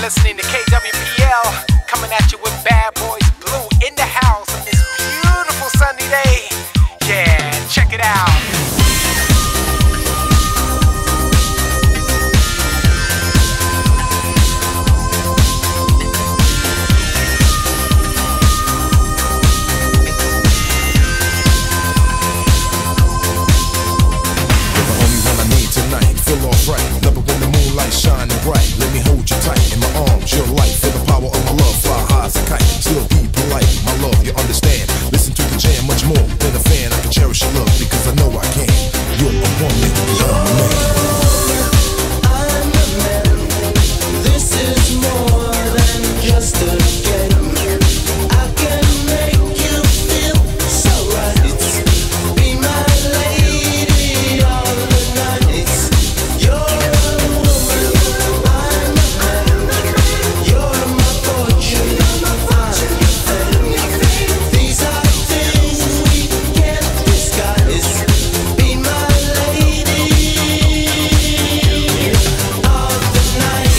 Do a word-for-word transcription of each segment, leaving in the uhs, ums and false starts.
listening to K W P L, coming at you with Bad Boys Blue in the house on this beautiful sunny day. Yeah, check it out. Feel alright, love it when the moonlight shining bright. Let me hold you tight in my arms, your light. Feel the power of my love, fly high as a kite. Still be polite, my love, you understand. Listen to the jam much more than a fan. I can cherish your love because I know I can. You're a woman, you're a man. I'm a man. This is more than just a game. I can make you feel so right. Be my lady all the night. You're a woman, I'm a man. You're my fortune, I'm your fame. These are things we can't disguise. Be my lady of the night.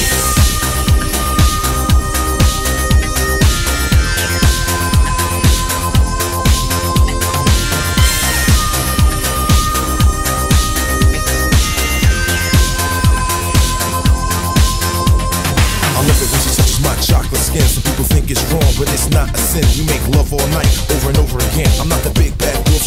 I love it when she touches my chocolate skin. Some people think it's wrong, but it's not a sin. We make love all night, over and over again. I'm not the big bad wolf